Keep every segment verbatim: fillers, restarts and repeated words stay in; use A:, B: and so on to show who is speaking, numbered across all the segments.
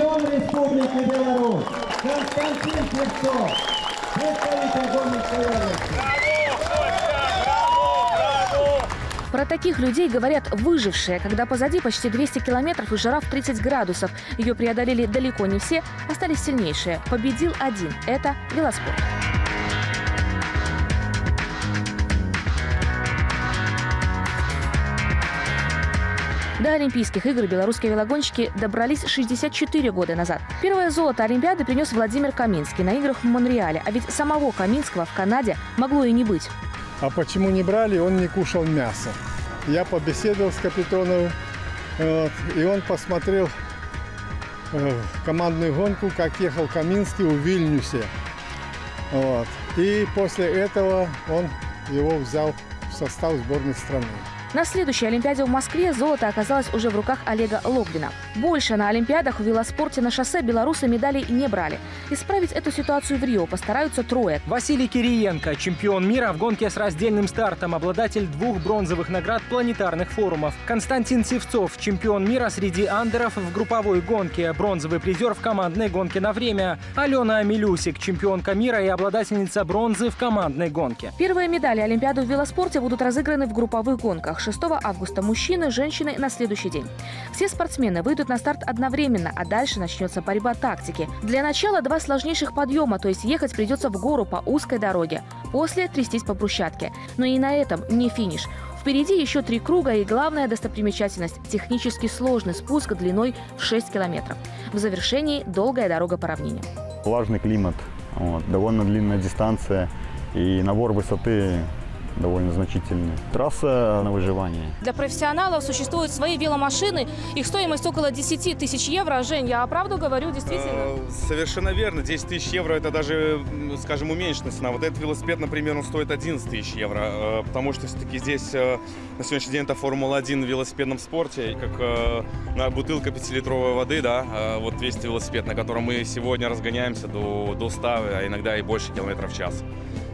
A: чемпион Республики Беларусь Константин Клевцов, представитель Гомельской области.
B: Про таких людей говорят выжившие, когда позади почти двести километров и жара в тридцать градусов. Ее преодолели далеко не все, остались сильнейшие. Победил один. Это велоспорт. До Олимпийских игр белорусские велогонщики добрались шестьдесят четыре года назад. Первое золото Олимпиады принес Владимир Каминский на играх в Монреале. А ведь самого Каминского в Канаде могло и не быть.
C: А почему не брали? Он не кушал мясо. Я побеседовал с Капитоновым, вот, и он посмотрел э, командную гонку, как ехал Каминский в Вильнюсе. Вот. И после этого он его взял в состав сборной страны.
B: На следующей Олимпиаде в Москве золото оказалось уже в руках Олега Логвина. Больше на Олимпиадах в велоспорте на шоссе белорусы медалей не брали. Исправить эту ситуацию в Рио постараются трое.
D: Василий Кириенко, чемпион мира в гонке с раздельным стартом, обладатель двух бронзовых наград планетарных форумов. Константин Сивцов, чемпион мира среди андеров в групповой гонке, бронзовый призер в командной гонке на время. Алена Амилюсик, чемпионка мира и обладательница бронзы в командной гонке.
B: Первые медали Олимпиады в велоспорте будут разыграны в групповых гонках. шестого августа мужчины, женщины на следующий день. Все спортсмены выйдут на старт одновременно, а дальше начнется борьба тактики. Для начала два сложнейших подъема, то есть ехать придется в гору по узкой дороге. После трястись по брусчатке. Но и на этом не финиш. Впереди еще три круга и главная достопримечательность – технически сложный спуск длиной в шесть километров. В завершении долгая дорога по равнине.
E: Влажный климат, вот, довольно длинная дистанция и набор высоты довольно значительный. Трасса на выживание.
B: Для профессионалов существуют свои веломашины. Их стоимость около десяти тысяч евро. Жень, я правду говорю, действительно?
F: Совершенно верно. десять тысяч евро – это даже, скажем, уменьшенная цена. Вот этот велосипед, например, он стоит одиннадцать тысяч евро. Потому что все-таки здесь на сегодняшний день это Формула один в велосипедном спорте. И как бутылка пятилитровой воды, да, вот весь велосипед, на котором мы сегодня разгоняемся до, до ста, а иногда и больше километров в час.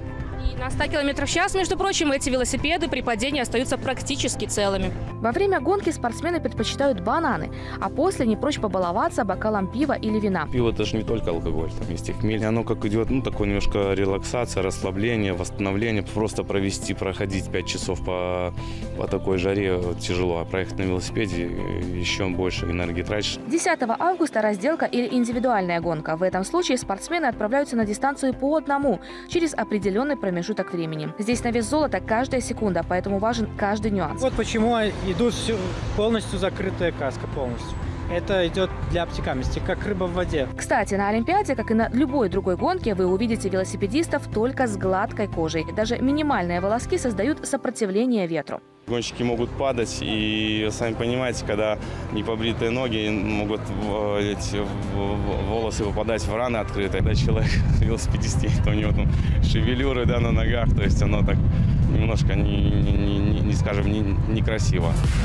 B: На ста километров в час, между прочим, эти велосипеды при падении остаются практически целыми. Во время гонки спортсмены предпочитают бананы, а после не прочь побаловаться бокалом пива или вина.
F: Пиво – это же не только алкоголь, там есть и хмель. Оно как идет, ну, такое немножко релаксация, расслабление, восстановление. Просто провести, проходить пять часов по, по такой жаре тяжело, а проехать на велосипеде еще больше энергии тратишь.
B: десятого августа разделка или индивидуальная гонка. В этом случае спортсмены отправляются на дистанцию по одному, через определенный промежуток времени. Здесь на вес золота каждая секунда, поэтому важен каждый нюанс.
G: Вот почему идут все, полностью закрытая каска полностью. Это идет для оптикамности, как рыба в воде.
B: Кстати, на Олимпиаде, как и на любой другой гонке, вы увидите велосипедистов только с гладкой кожей. Даже минимальные волоски создают сопротивление ветру.
F: Гонщики могут падать, и сами понимаете, когда непобритые ноги, могут эти волосы выпадать в раны открытые. Когда человек велосипедист, то у него там шевелюры, да, на ногах, то есть оно так немножко, не, не, не, не скажем, некрасиво.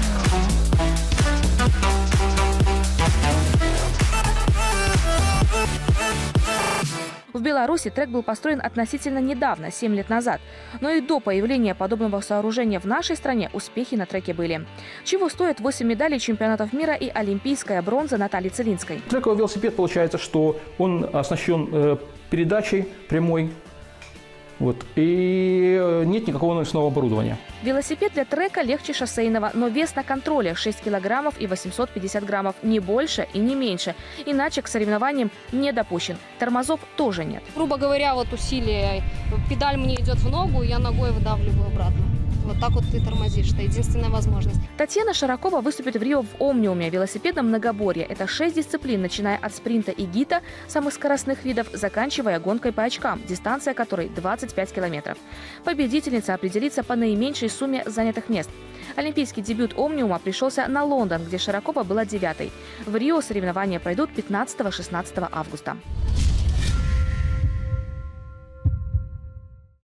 B: В Беларуси трек был построен относительно недавно, семь лет назад. Но и до появления подобного сооружения в нашей стране успехи на треке были. Чего стоят восемь медалей чемпионатов мира и олимпийская бронза Натальи Целинской.
H: Трековый велосипед получается, что он оснащен э, передачей прямой. Вот. И нет никакого навесного оборудования.
B: Велосипед для трека легче шоссейного, но вес на контроле шесть килограммов и восемьсот пятьдесят граммов. Не больше и не меньше. Иначе к соревнованиям не допущен. Тормозов тоже нет.
I: Грубо говоря, вот усилие, педаль мне идет в ногу, я ногой выдавливаю обратно. Вот так вот ты тормозишь. Это единственная возможность.
B: Татьяна Шаракова выступит в Рио в Омниуме, велосипедном многоборье. Это шесть дисциплин, начиная от спринта и гита, самых скоростных видов, заканчивая гонкой по очкам, дистанция которой двадцать пять километров. Победительница определится по наименьшей сумме занятых мест. Олимпийский дебют Омниума пришелся на Лондон, где Шаракова была девятой. В Рио соревнования пройдут пятнадцатого-шестнадцатого августа.